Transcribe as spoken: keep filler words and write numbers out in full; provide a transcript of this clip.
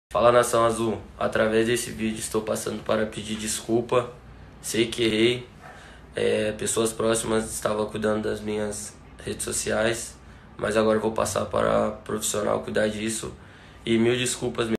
Fala, Nação Azul, através desse vídeo estou passando para pedir desculpa, sei que errei, é, pessoas próximas estavam cuidando das minhas redes sociais, mas agora eu vou passar para profissional cuidar disso, e mil desculpas mesmo.